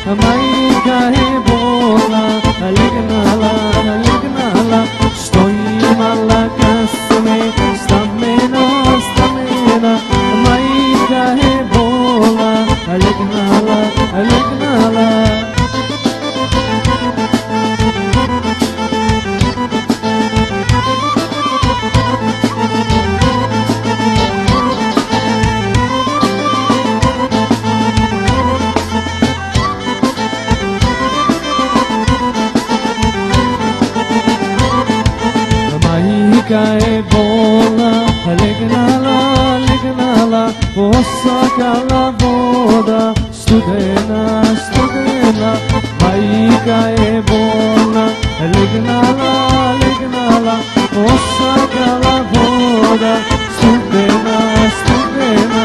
majka je bolna, legnala, legnala, što imala kasne, stamena, stamena, majka je bolna, legnala, legnala. Majka je bolna, legnala, legnala, posakala voda, studena, studena. Majka je bolna, legnala, legnala, posakala voda, studena, studena.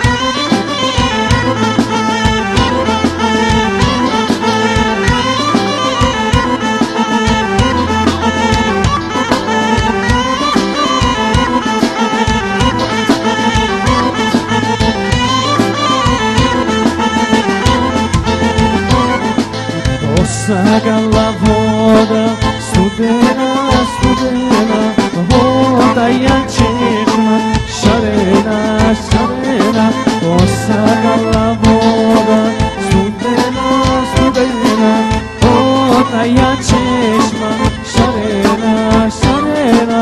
Posakala voda, studena, studena, voda ja češma, šarena, šarena. Posakala voda, studena, studena, voda ja češma, šarena, šarena.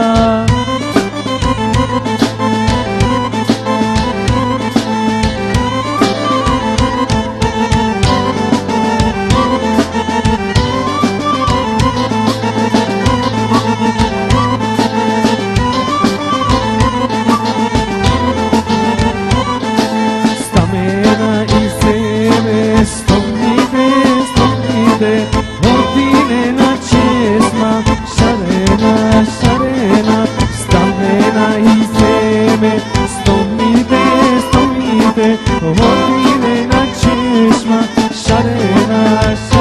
Ordinena česma, šarena, šarena, stamena i zeme, stomite, stomite, ordinena česma, šarena, šarena.